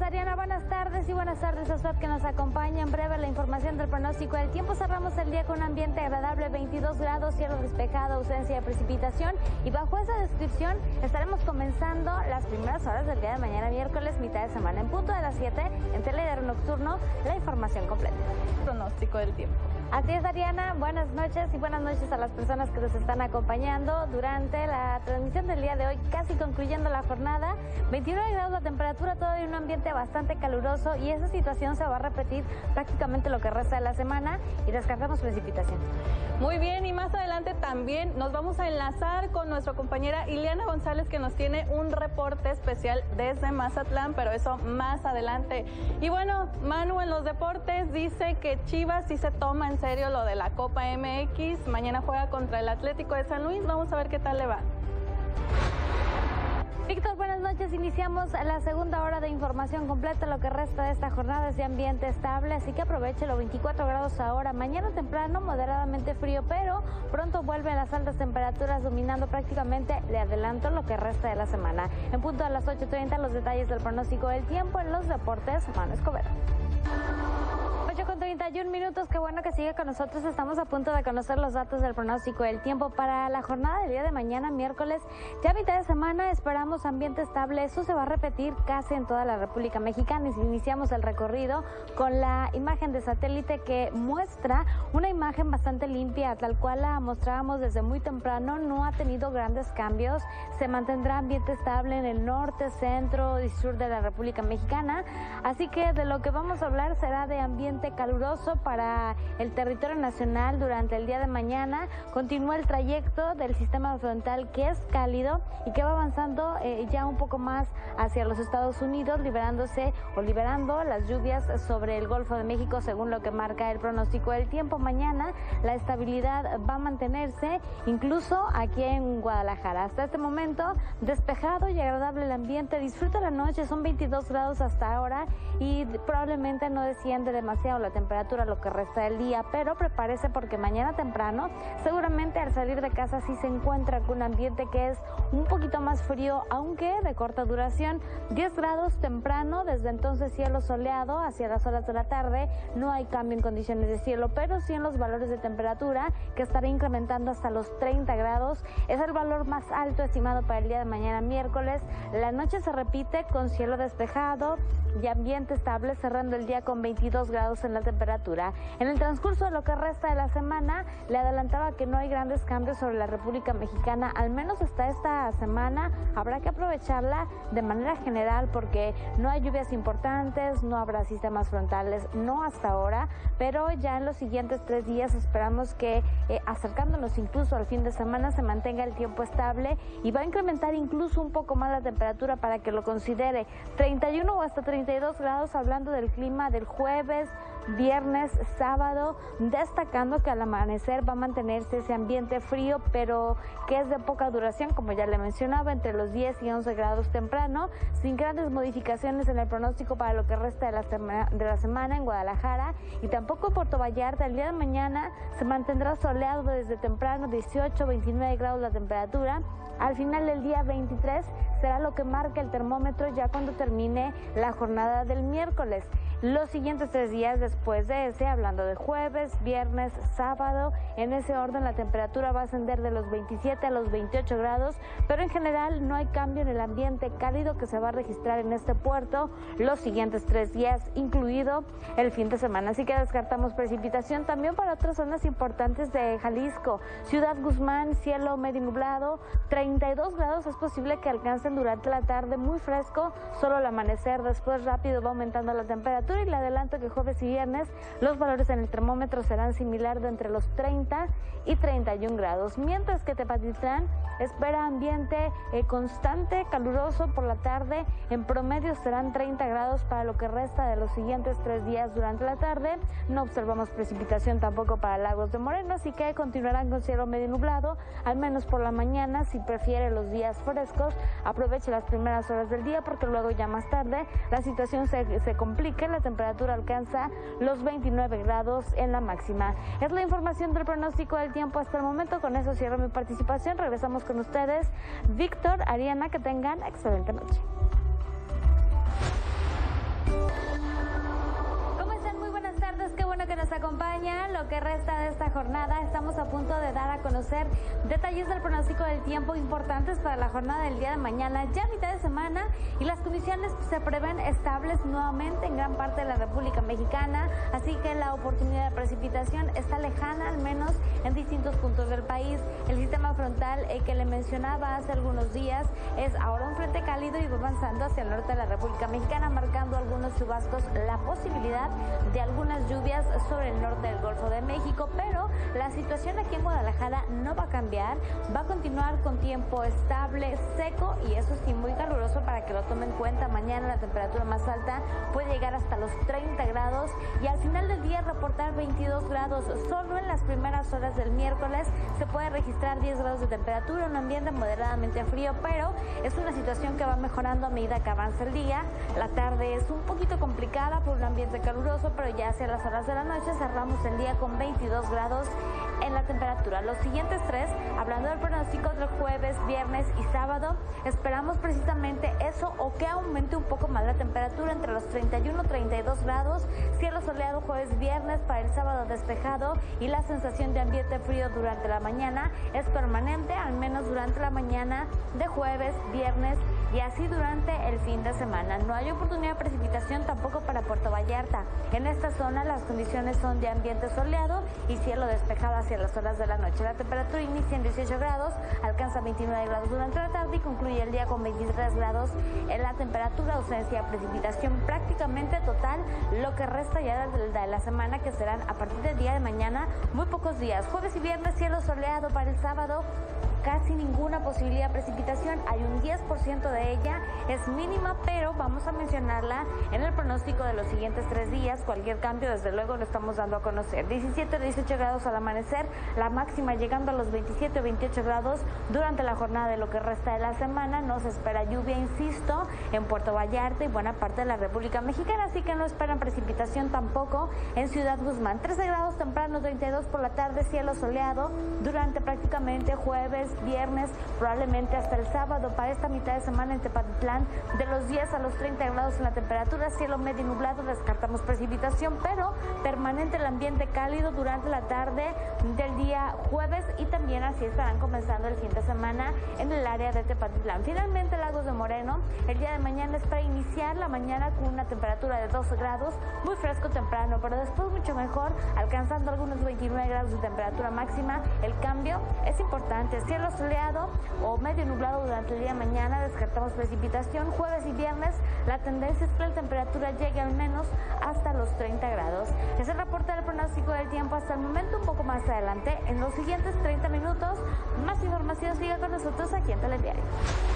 Ariana, buenas tardes y buenas tardes a usted que nos acompaña. En breve la información del pronóstico del tiempo. Cerramos el día con un ambiente agradable, 22 grados, cielo despejado, ausencia de precipitación. Y bajo esa descripción estaremos comenzando las primeras horas del día de mañana, miércoles, mitad de semana. En punto de las 7, en Telediario Nocturno, la información completa. Pronóstico del tiempo. Así es, Ariana, buenas noches y buenas noches a las personas que nos están acompañando durante la transmisión del día de hoy, casi concluyendo la jornada. 29 grados la temperatura, todavía un ambiente bastante caluroso y esa situación se va a repetir prácticamente lo que resta de la semana y descartamos precipitación. Muy bien, y más adelante también nos vamos a enlazar con nuestra compañera Ileana González, que nos tiene un reporte especial desde Mazatlán, pero eso más adelante. Y bueno, Manu, en los deportes dice que Chivas sí se toma en serio lo de la Copa MX. Mañana juega contra el Atlético de San Luis. Vamos a ver qué tal le va. Víctor, buenas noches. Iniciamos la segunda hora de información completa. Lo que resta de esta jornada es de ambiente estable, así que aproveche los 24 grados ahora. Mañana temprano moderadamente frío, pero pronto vuelven las altas temperaturas dominando prácticamente, le adelanto, lo que resta de la semana. En punto a las 8:30 los detalles del pronóstico del tiempo en los deportes. Manu Escobedo. 8:31 minutos, qué bueno que sigue con nosotros. Estamos a punto de conocer los datos del pronóstico del tiempo para la jornada del día de mañana, miércoles, ya mitad de semana. Esperamos ambiente estable, eso se va a repetir casi en toda la República Mexicana. Y iniciamos el recorrido con la imagen de satélite que muestra una imagen bastante limpia, tal cual la mostrábamos desde muy temprano. No ha tenido grandes cambios, se mantendrá ambiente estable en el norte, centro y sur de la República Mexicana. Así que de lo que vamos a hablar será de ambiente caluroso para el territorio nacional durante el día de mañana. Continúa el trayecto del sistema frontal, que es cálido y que va avanzando ya un poco más hacia los Estados Unidos, liberando las lluvias sobre el Golfo de México, según lo que marca el pronóstico del tiempo. Mañana la estabilidad va a mantenerse incluso aquí en Guadalajara. Hasta este momento despejado y agradable el ambiente. Disfruta la noche, son 22 grados hasta ahora y probablemente no desciende demasiado la temperatura lo que resta del día, pero prepárese porque mañana temprano seguramente al salir de casa sí se encuentra con un ambiente que es un poquito más frío, aunque de corta duración. 10 grados temprano, desde entonces cielo soleado hacia las horas de la tarde. No hay cambio en condiciones de cielo, pero sí en los valores de temperatura, que estará incrementando hasta los 30 grados. Es el valor más alto estimado para el día de mañana, miércoles. La noche se repite con cielo despejado y ambiente estable, cerrando el día con 22 grados en la temperatura. En el transcurso de lo que resta de la semana, le adelantaba que no hay grandes cambios sobre la República Mexicana, al menos hasta esta semana. Habrá que aprovecharla de manera general porque no hay lluvias importantes, no habrá sistemas frontales, no hasta ahora, pero ya en los siguientes 3 días esperamos que acercándonos incluso al fin de semana se mantenga el tiempo estable y va a incrementar incluso un poco más la temperatura para que lo considere. 31 o hasta 32 grados, hablando del clima del jueves, viernes, sábado, destacando que al amanecer va a mantenerse ese ambiente frío, pero que es de poca duración, como ya le mencionaba, entre los 10 y 11 grados temprano, sin grandes modificaciones en el pronóstico para lo que resta de la semana en Guadalajara y tampoco en Puerto Vallarta. El día de mañana se mantendrá soleado desde temprano, 18, 29 grados la temperatura. Al final del día 23 será lo que marca el termómetro ya cuando termine la jornada del miércoles. Los siguientes 3 días después de ese, hablando de jueves, viernes, sábado, en ese orden la temperatura va a ascender de los 27 a los 28 grados, pero en general no hay cambio en el ambiente cálido que se va a registrar en este puerto los siguientes 3 días, incluido el fin de semana. Así que descartamos precipitación también para otras zonas importantes de Jalisco. Ciudad Guzmán, cielo medio nublado, 32 grados es posible que alcancen durante la tarde, muy fresco, solo al amanecer, después rápido va aumentando la temperatura y le adelanto que jueves y viernes los valores en el termómetro serán similar de entre los 30 y 31 grados, mientras que Tepatitlán espera ambiente constante, caluroso por la tarde. En promedio serán 30 grados para lo que resta de los siguientes 3 días durante la tarde. No observamos precipitación tampoco para Lagos de Moreno, así que continuarán con cielo medio nublado, al menos por la mañana. Si prefiere los días frescos, aproveche las primeras horas del día porque luego ya más tarde la situación se complica. La temperatura alcanza los 29 grados en la máxima. Es la información del pronóstico del tiempo hasta el momento. Con eso cierro mi participación. Regresamos con ustedes. Víctor, Ariana, que tengan excelente noche. acompaña lo que resta de esta jornada. Estamos a punto de dar a conocer detalles del pronóstico del tiempo importantes para la jornada del día de mañana, ya mitad de semana, y las condiciones se prevén estables nuevamente en gran parte de la República Mexicana, así que la oportunidad de precipitación está lejana, al menos en distintos puntos del país. El sistema frontal que le mencionaba hace algunos días es ahora un frente cálido y va avanzando hacia el norte de la República Mexicana, marcando algunos chubascos, la posibilidad de algunas lluvias sobre el norte del Golfo de México, pero la situación aquí en Guadalajara no va a cambiar, va a continuar con tiempo estable, seco y eso sí muy caluroso para que lo tomen en cuenta. Mañana la temperatura más alta puede llegar hasta los 30 grados y al final del día reportar 22 grados. Solo en las primeras horas del miércoles se puede registrar 10 grados de temperatura, un ambiente moderadamente frío, pero es una situación que va mejorando a medida que avanza el día. La tarde es un poquito complicada por un ambiente caluroso, pero ya hacia las horas de la noche cerramos el día con 22 grados en la temperatura. Los siguientes tres, hablando del pronóstico del jueves, viernes y sábado, esperamos precisamente eso o que aumente un poco más la temperatura entre los 31 y 32 grados, cielo soleado jueves, viernes, para el sábado despejado y la sensación de ambiente frío durante la mañana es permanente, al menos durante la mañana de jueves, viernes y así durante el fin de semana. No hay oportunidad de precipitación tampoco para Puerto Vallarta. En esta zona las condiciones son de ambiente soleado y cielo despejado hacia las horas de la noche. La temperatura inicia en 18 grados, alcanza 29 grados durante la tarde y concluye el día con 23 grados en la temperatura. Ausencia de precipitación prácticamente total lo que resta ya de la semana, que serán a partir del día de mañana muy pocos días. Jueves y viernes cielo soleado, para el sábado casi ninguna posibilidad de precipitación, hay un 10% de ella, es mínima, pero vamos a mencionarla en el pronóstico de los siguientes 3 días. Cualquier cambio, desde luego, lo estamos dando a conocer. 17 o 18 grados al amanecer, la máxima llegando a los 27 o 28 grados durante la jornada de lo que resta de la semana. No se espera lluvia, insisto, en Puerto Vallarta y buena parte de la República Mexicana, así que no esperan precipitación tampoco en Ciudad Guzmán. 13 grados temprano, 32 por la tarde, cielo soleado durante prácticamente jueves, viernes, probablemente hasta el sábado. Para esta mitad de semana en Tepatitlán, de los 10 a los 30 grados en la temperatura, cielo medio nublado, descartamos precipitación, pero permanente el ambiente cálido durante la tarde del día jueves y también así estarán comenzando el fin de semana en el área de Tepatitlán. Finalmente, Lagos de Moreno, el día de mañana es para iniciar la mañana con una temperatura de 12 grados, muy fresco temprano, pero después mucho mejor, alcanzando algunos 29 grados de temperatura máxima. El cambio es importante, cielo soleado o medio nublado durante el día de mañana, descartamos precipitación. Jueves y viernes la tendencia es que la temperatura llegue al menos hasta los 30 grados. Es el reporte del pronóstico del tiempo hasta el momento. Un poco más adelante, en los siguientes 30 minutos, más información. Siga con nosotros aquí en Telediario.